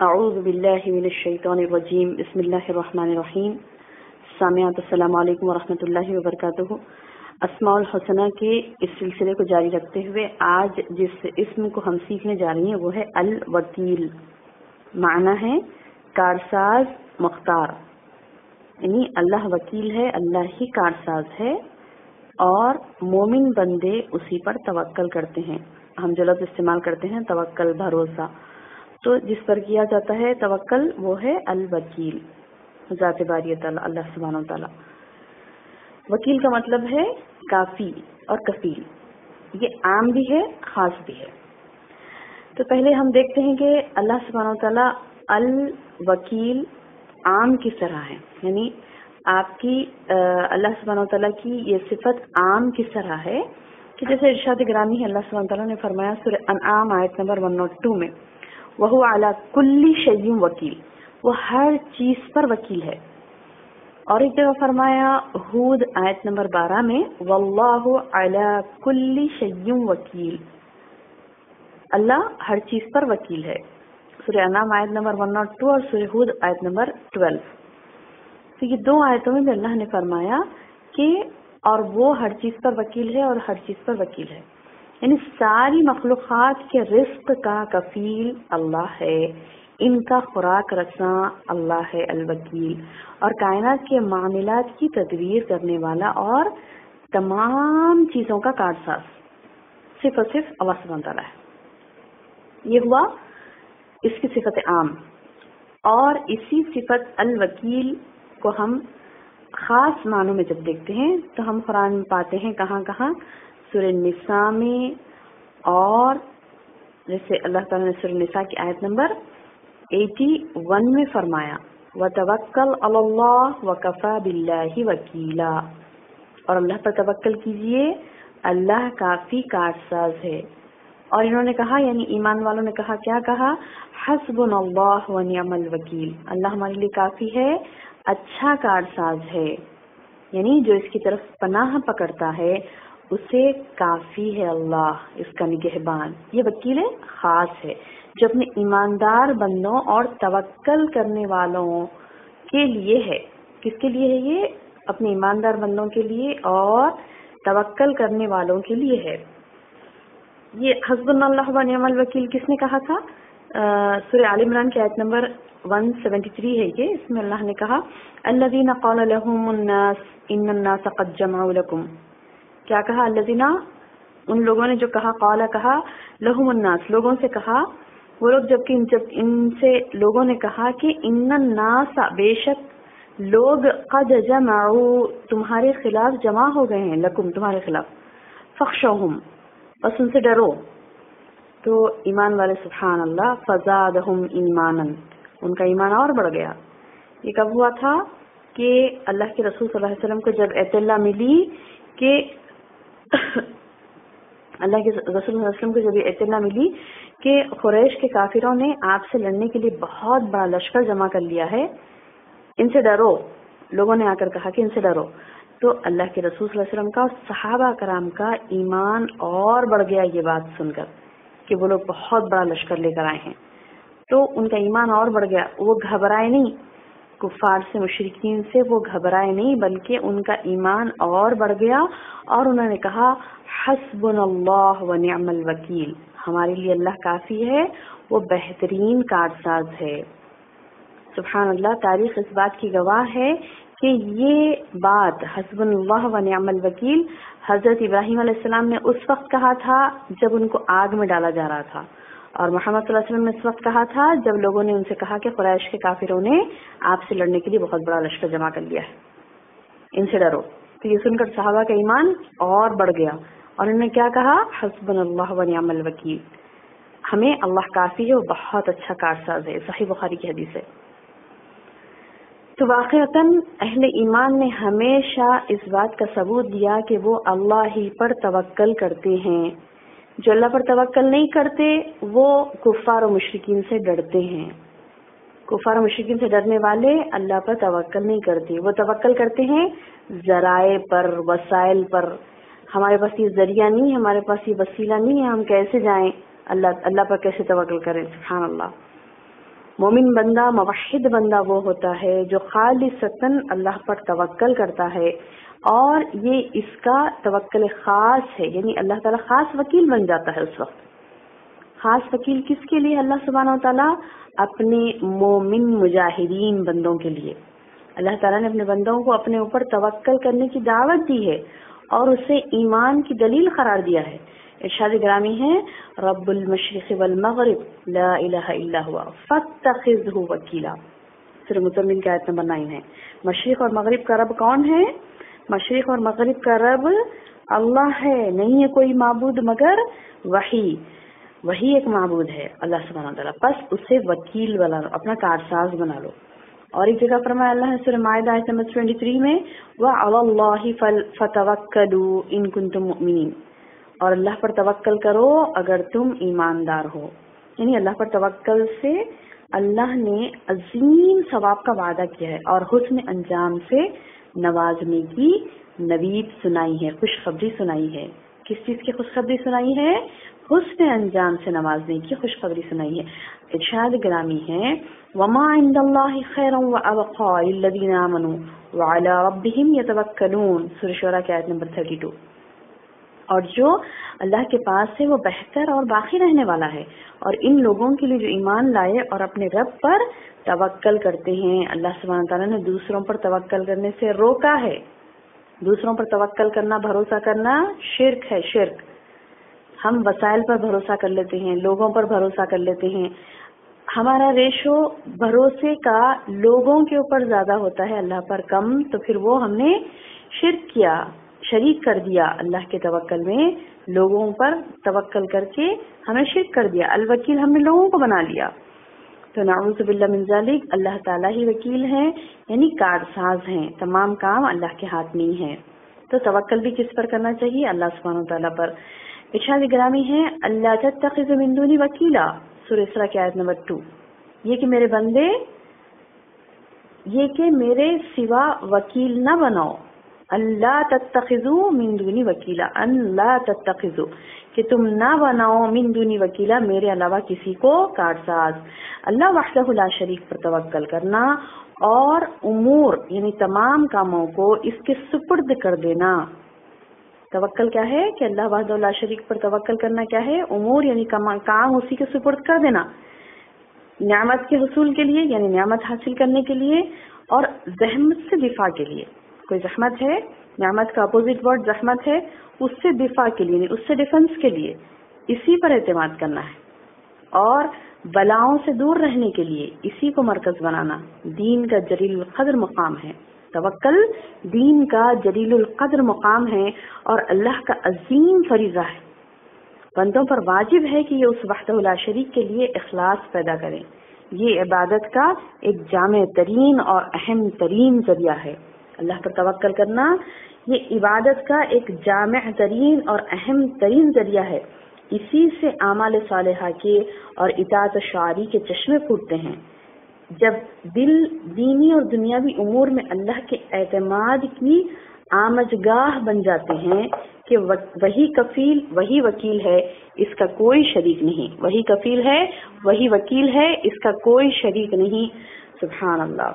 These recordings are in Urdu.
اعوذ باللہ من الشیطان الرجیم بسم اللہ الرحمن الرحیم. سامعات السلام علیکم ورحمۃ اللہ وبرکاتہ. اسماء الحسنہ کے اس سلسلے کو جاری رکھتے ہوئے آج جس اسم کو ہم سیکھنے جا رہی ہیں وہ ہے الوکیل. معنی ہے کارساز مختار، یعنی اللہ وکیل ہے، اللہ ہی کارساز ہے اور مومن بندے اسی پر توکل کرتے ہیں. ہم جو لفظ استعمال کرتے ہیں توکل، بھروسہ، تو جس پر کیا جاتا ہے توکل وہ ہے الوکیل، ذات باری تعالیٰ اللہ سبحانہ و تعالیٰ. وکیل کا مطلب ہے کافی اور کفیل، یہ عام بھی ہے خاص بھی ہے. تو پہلے ہم دیکھتے ہیں کہ اللہ سبحانہ و تعالیٰ الوکیل عام کس طرح ہے، یعنی آپ کی اللہ سبحانہ و تعالیٰ کی یہ صفت عام کس طرح ہے کہ جیسے ارشاد گرامی ہے اللہ سبحانہ و تعالیٰ نے فرمایا سورہ انعام آیت نمبر 102 میں وَهُوَ عَلَى كُلِّ شَيْءٍ وَكِيلٌ، وہ ہر چیز پر وکیل ہے. اور ایک جگہ فرمایا ہود آیت نمبر 12 میں وَاللَّهُ عَلَى كُلِّ شَيْءٍ وَكِيلٌ، اللہ ہر چیز پر وکیل ہے. سورہ انعام آیت نمبر 102 اور سورہ ہود آیت نمبر 12. تو یہ دو آیتوں میں بھی اللہ نے فرمایا کہ اور وہ ہر چیز پر وکیل ہے اور ہر چیز پر وکیل ہے، یعنی ساری مخلوقات کے رزق کا کفیل اللہ ہے، ان کا خوراک رساں اللہ ہے الوکیل، اور کائنات کے معاملات کی تدبیر کرنے والا اور تمام چیزوں کا کارساز صرف اور صرف اللہ سبحانہ تعالیٰ ہے. یہ ہوا اس کی صفت عام. اور اسی صفت الوکیل کو ہم خاص معنوں میں جب دیکھتے ہیں تو ہم قرآن میں پاتے ہیں کہاں کہاں، سورہ نساء میں، اور جیسے اللہ تعالیٰ نے سورہ نساء کی آیت نمبر 81 میں فرمایا وَتَوَكَّلْ عَلَى اللَّهِ وَكَفَى بِاللَّهِ وَكِيلًا، اور اللہ پر توکل کیجئے، اللہ کافی کارساز ہے. اور انہوں نے کہا یعنی ایمان والوں نے کہا، کیا کہا؟ حسبنا اللہ ونعم الوکیل، اللہ ہمارے لیے کافی ہے، اچھا کارساز ہے. یعنی جو اس کی طرف پناہ پکڑتا ہے اسے کافی ہے اللہ، اس کا نگہبان. یہ وکیل خاص ہے جو اپنے ایماندار بندوں اور توکل کرنے والوں کے لیے ہے. کس کے لیے ہے؟ یہ اپنے ایماندار بندوں کے لیے اور توکل کرنے والوں کے لیے ہے. یہ حسبنا اللہ و نعم الوکیل کس نے کہا تھا؟ سورہ آل عمران کی آیت نمبر 173 ہے یہ. اس میں اللہ نے کہا الذین قال لهم الناس ان الناس قد جمعوا لكم، کیا کہا؟ الذین، ان لوگوں نے جو کہا، قال کہا، لهم الناس، لوگوں سے کہا، وہ لوگ جب ان سے لوگوں نے کہا کہ ان الناس، بے شک لوگ، قد جمعوا، تمہارے خلاف جمع ہو گئے ہیں، لکم، تمہارے خلاف، فخشوہم، بس ان سے ڈرو. تو ایمان والے سبحان اللہ فزادہم ایمانا، ان کا ایمان اور بڑھ گیا. یہ کب ہوا تھا کہ اللہ کے رسول صلی اللہ علیہ وسلم کو جب اطلاع ملی کہ اللہ کے رسول صلی اللہ علیہ وسلم کو جب یہ اطلاع ملی کہ قریش کے کافروں نے آپ سے لڑنے کے لیے بہت بڑا لشکر جمع کر لیا ہے، ان سے ڈرو، لوگوں نے آ کر کہا کہ ان سے ڈرو، تو اللہ کے رسول صلی اللہ علیہ وسلم کا اور صحابہ کرام کا ایمان اور بڑھ گیا یہ بات سن کر کہ وہ لوگ بہت بڑا لشکر لے کر آئے ہیں. تو ان کا ایمان اور بڑھ گیا، وہ گھبرائے نہیں، کفار سے، مشرکین سے وہ گھبرائے نہیں، بلکہ ان کا ایمان اور بڑھ گیا اور انہوں نے کہا حسبنا اللہ ونعم الوکیل، ہمارے لیے اللہ کافی ہے، وہ بہترین کارساز ہے. سبحان اللہ، تاریخ اس بات کی گواہ ہے کہ یہ بات حسبنا اللہ ونعم الوکیل حضرت ابراہیم علیہ السلام نے اس وقت کہا تھا جب ان کو آگ میں ڈالا جا رہا تھا، اور محمد صلی اللہ علیہ وسلم نے اس وقت کہا تھا جب لوگوں نے ان سے کہا کہ قریش کے کافروں نے آپ سے لڑنے کے لیے بہت بڑا لشکر جمع کر لیا ہے، ان سے ڈرو. تو یہ سن کر صحابہ کا ایمان اور بڑھ گیا اور انہوں نے کیا کہا؟ حسبنا اللہ ونعم الوکیل، ہمیں اللہ کافی ہے، وہ بہت اچھا کارساز ہے. صحیح بخاری کی حدیث ہے. تو واقعتاً اہل ایمان نے ہمیشہ اس بات کا ثبوت دیا کہ وہ اللہ ہی پر توکل کرتے ہیں. جو اللہ پر توکل نہیں کرتے وہ کفار و مشرکین سے ڈرتے ہیں. کفار و مشرکین سے ڈرنے والے اللہ پر توکل نہیں کرتے، وہ توکل کرتے ہیں ذرائع پر، وسائل پر. ہمارے پاس یہ ذریعہ نہیں، ہمارے پاس یہ وسیلہ نہیں ہے، ہم کیسے جائیں اللہ پر، کیسے توکل کریں. سبحان اللہ. مومن بندہ موحد بندہ وہ ہوتا ہے جو خالصتاً اللہ پر توکل کرتا ہے، اور یہ اس کا توکل خاص ہے، یعنی اللہ تعالیٰ خاص وکیل بن جاتا ہے اس وقت۔ خاص وکیل کس کے لیے؟ اللہ سبحانہ و تعالیٰ اپنے مومن مجاہدین بندوں کے لیے۔ اللہ تعالیٰ نے اپنے بندوں کو اپنے اوپر توکل کرنے کی دعوت دی ہے اور اسے ایمان کی دلیل قرار دیا ہے۔ ارشاد گرامی ہے رب المشرق والمغرب لا الہ الا ہوا فاتخذہ وکیلا، سورہ مزمل کی آیت نمبر 9 ہے۔ مشرق اور مغرب کا رب کون ہے؟ مشرق اور مغرب کا رب اللہ ہے، نہیں ہے کوئی معبود مگر وہی ایک معبود ہے اللہ سبحانہ و تعالیٰ، بس اسے وکیل بنا لو، اپنا کارساز بنا لو۔ اور ایک جگہ فرمایا اللہ نے سورہ مائدہ آیت نمبر 23 میں وَعَلَى اللَّهِ فَتَوَكَّلُوا إِن كُنتُم مُؤْمِنِينَ، اور اللہ پر توکل کرو اگر تم ایماندار ہو، یعنی اللہ پر توکل سے اللہ نے عظیم ثواب کا وعدہ کیا ہے اور حسن انجام سے نوازنے کی نوید سنائی ہے، خوشخبری سنائی ہے۔ کس چیز کی خوشخبری سنائی ہے؟ حسن انجام سے نوازنے کی خوشخبری سنائی ہے۔ ارشاد گرامی ہے وَمَا عِندَ اللَّهِ خَيْرٌ وَأَبْقَىٰ لِلَّذِينَ آمَنُوا وَعَلَىٰ رَبِّهِمْ يَتَوَكَّلُونَ، سورہ شعراء کی آیت نمبر 32۔ اور جو اللہ کے پاس ہے وہ بہتر اور باقی رہنے والا ہے، اور ان لوگوں کے لیے جو ایمان لائے اور اپنے رب پر توکل کرتے ہیں۔ اللہ سبحانہ تعالیٰ نے دوسروں پر توکل کرنے سے روکا ہے۔ دوسروں پر توکل کرنا، بھروسہ کرنا شرک ہے، شرک۔ ہم وسائل پر بھروسہ کر لیتے ہیں، لوگوں پر بھروسہ کر لیتے ہیں، ہمارا ریشو بھروسے کا لوگوں کے اوپر زیادہ ہوتا ہے، اللہ پر کم، تو پھر وہ ہم نے شرک کیا، شریک کر دیا اللہ کے توکل میں، لوگوں پر توکل کر کے ہمیں شرک کر دیا، الوکیل ہم نے لوگوں کو بنا لیا۔ تو نعوذ باللہ من ذالک، اللہ تعالیٰ ہی وکیل ہیں، یعنی کارساز ہیں، تمام کام اللہ کے ہاتھ میں ہی ہیں۔ تو توکل بھی کس پر کرنا چاہیے؟ اللہ سبحانہ تعالیٰ پر۔ ارشاد گرامی ہے اللہ تتخذ من دونی وکیلا، سورہ اسراء کی آیت نمبر 2، یہ کہ میرے بندے، یہ کہ میرے سوا وکیل نہ بناؤ۔ اللہ تتخذوا من دونی وکیلا، اللہ تتخذوا، کہ تم نہ بناؤ من دونی وکیلا، میرے علاوہ کسی کو کارساز۔ اللہ وحدہ لا شریک پر توکل کرنا اور امور یعنی تمام کاموں کو اس کے سپرد کر دینا۔ توکل کیا ہے؟ کہ اللہ وحدہ لا شریک پر توکل کرنا کیا ہے؟ امور یعنی کام اسی کے سپرد کر دینا، نعمت کے حصول کے لیے یعنی نعمت حاصل کرنے کے لیے، اور زحمت سے دفاع کے لیے۔ کوئی زحمت ہے، نعمت کا اپوزٹ ورڈ زحمت ہے، اس سے دفاع کے لیے، اس سے ڈیفنس کے لیے، اسی پر اعتماد کرنا ہے، اور بلاؤں سے دور رہنے کے لیے اسی کو مرکز بنانا۔ دین کا جلیل القدر مقام ہے، توکل دین کا جلیل القدر مقام ہے اور اللہ کا عظیم فریضہ ہے۔ بندوں پر واجب ہے کہ یہ اس وحدہ لا شریک کے لیے اخلاص پیدا کریں۔ یہ عبادت کا ایک جامع ترین اور اہم ترین ذریعہ ہے۔ اللہ پر توکل کرنا یہ عبادت کا ایک جامع ترین اور اہم ترین ذریعہ ہے۔ اسی سے اعمال صالحہ کے اور اطاعت شعاری کے چشمے پھوٹتے ہیں۔ جب دل دینی اور دنیاوی امور میں اللہ کے اعتماد کی آمجگاہ بن جاتے ہیں کہ وہی کفیل وہی وکیل ہے، اس کا کوئی شریک نہیں، وہی کفیل ہے وہی وکیل ہے، اس کا کوئی شریک نہیں۔ سبحان اللہ،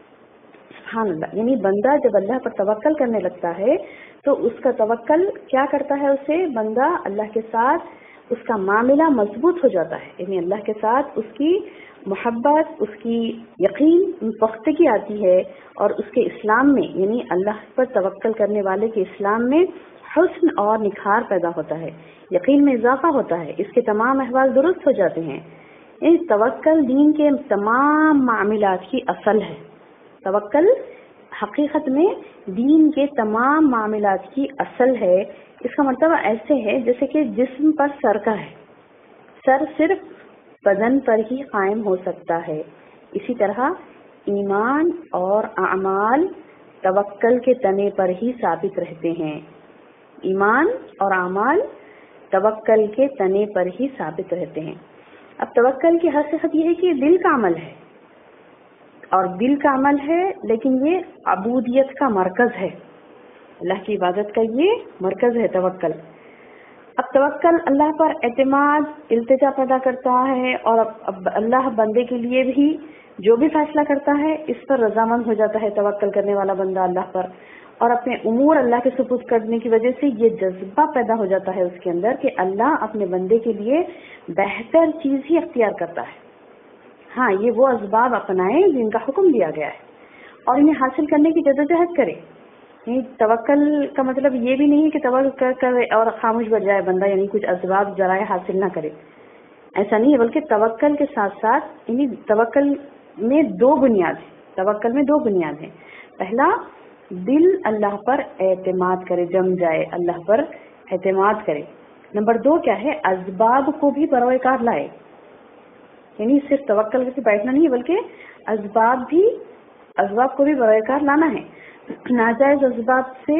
سبحان اللہ۔ یعنی بندہ جب اللہ پر توکل کرنے لگتا ہے تو اس کا توکل کیا کرتا ہے؟ اسے بندہ اللہ کے ساتھ اس کا معاملہ مضبوط ہو جاتا ہے، یعنی اللہ کے ساتھ اس کی محبت، اس کی یقین پختگی آتی ہے، اور اس کے اسلام میں یعنی اللہ پر توکل کرنے والے کے اسلام میں حسن اور نکھار پیدا ہوتا ہے، یقین میں اضافہ ہوتا ہے، اس کے تمام احوال درست ہو جاتے ہیں۔ یعنی توکل دین کے تمام معاملات کی اصل ہے۔ توکل حقیقت میں دین کے تمام معاملات کی اصل ہے۔ اس کا مرتبہ ایسے ہے جیسے کہ جسم پر سر کا ہے، سر صرف بدن پر ہی قائم ہو سکتا ہے، اسی طرح ایمان اور اعمال توکل کے تنے پر ہی ثابت رہتے ہیں۔ ایمان اور اعمال توکل کے تنے پر ہی ثابت رہتے ہیں۔ اب توکل کی حقیقت یہ ہے کہ دل کا عمل ہے، اور دل کا عمل ہے، لیکن یہ عبودیت کا مرکز ہے، اللہ کی عبادت کا یہ مرکز ہے توکل۔ اب توکل اللہ پر اعتماد التجا پیدا کرتا ہے، اور اب اللہ بندے کے لیے بھی جو بھی فیصلہ کرتا ہے اس پر رضامند ہو جاتا ہے توکل کرنے والا بندہ اللہ پر، اور اپنے امور اللہ کے سپرد کرنے کی وجہ سے یہ جذبہ پیدا ہو جاتا ہے اس کے اندر کہ اللہ اپنے بندے کے لیے بہتر چیز ہی اختیار کرتا ہے۔ ہاں، یہ وہ اسباب اپنائے جن کا حکم دیا گیا ہے اور انہیں حاصل کرنے کی جدوجہد کرے۔ توکل کا مطلب یہ بھی نہیں کہ توکل کرے اور خاموش بیٹھ جائے بندہ، یعنی کچھ اسباب ذرائع حاصل نہ کرے، ایسا نہیں ہے، بلکہ توکل کے ساتھ ساتھ یعنی توکل میں دو بنیاد ہیں۔ پہلا، دل اللہ پر اعتماد کرے، جم جائے، اللہ پر اعتماد کرے۔ نمبر 2 کیا ہے؟ اسباب کو بھی بروئے کار لائے، یعنی صرف توکل کر کے بیٹھنا نہیں بلکہ اسباب کو بھی بروئے کار لانا ہے، ناجائز اسباب سے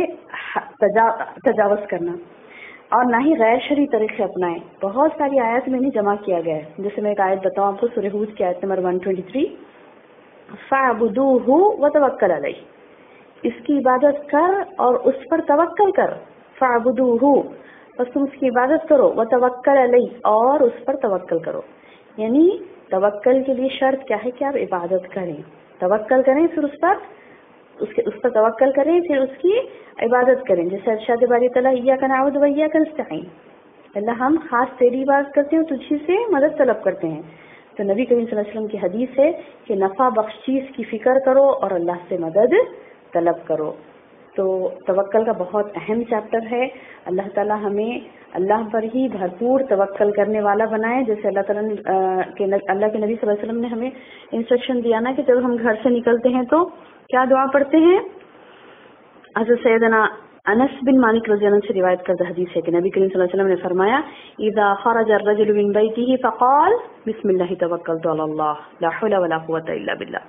تجاوز کرنا، اور نہ ہی غیر شرعی طریقے اپنائیں۔ بہت ساری آیات میں نہیں جمع کیا گیا ہے، جیسے میں ایک آیت بتاؤں آپ کو، سورہ ہود کی آیت نمبر 123، فَاعْبُدُوهُ وَتَوَكَّلْ عَلَيْهِ، اس کی عبادت کر اور اس پر توکل کر، فَاعْبُدُوهُ، بس تم اس کی عبادت کرو، وَتَوَكَّلْ عَلَيْهِ، اور اس پر توکل کرو۔ یعنی توکل کے لیے شرط کیا ہے کہ آپ عبادت کریں، توکل کریں، پھر اس پر توکل کریں، پھر اس کی عبادت کریں۔ جیسے ارشاد باری تعالیٰ ایاک نعبد و ایاک نستعین، اللہ ہم خاص تیری عبادت کرتے ہیں اور تجھی سے مدد طلب کرتے ہیں۔ تو نبی کریم صلی اللہ علیہ وسلم کی حدیث ہے کہ نفع بخش چیز کی فکر کرو اور اللہ سے مدد طلب کرو۔ تو توکل کا بہت اہم چیپٹر ہے۔ اللہ تعالیٰ ہمیں اللہ پر ہی بھرپور توکل کرنے والا بنائے، جیسے اللہ تعالیٰ اللہ کے نبی صلی اللہ علیہ وسلم نے ہمیں انسٹرکشن دیا نا کہ جب ہم گھر سے نکلتے ہیں تو کیا دعا پڑھتے ہیں۔ حضرت سیدنا انس بن مالک رضی اللہ عنہ سے روایت کردہ حدیث ہے کہ نبی کریم صلی اللہ علیہ وسلم نے فرمایا، اذا خرج الرجل من بیته فقال بسم اللہ توکلت علی اللہ لا حول ولا قوة الا باللہ،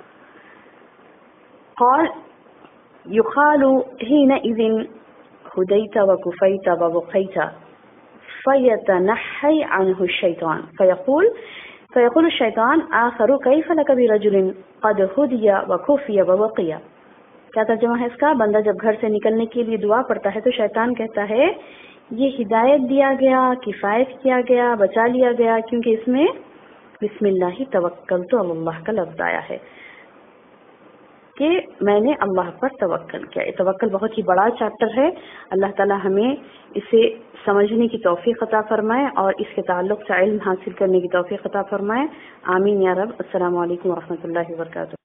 قال يقال حينئذ هديت وكفيت وبقيت فيتنحي عنه الشيطان فيقول الشيطان آخر كيف لك برجل قد هدي وكفي وبقي۔ کیا ترجمہ ہے اس کا؟ بندہ جب گھر سے نکلنے کے لیے دعا پڑھتا ہے تو شیطان کہتا ہے یہ ہدایت دیا گیا، کفایت کیا گیا، بچا لیا گیا، کیونکہ اس میں بسم اللہ توکلت علی اللہ کا لفظ آیا ہے کہ میں نے اللہ پر توکل کیا۔ یہ توکل بہت ہی بڑا چیپٹر ہے، اللہ تعالی ہمیں اسے سمجھنے کی توفیق عطا فرمائے اور اس کے تعلق سے علم حاصل کرنے کی توفیق عطا فرمائے، آمین یا رب۔ السلام علیکم ورحمۃ اللہ وبرکاتہ۔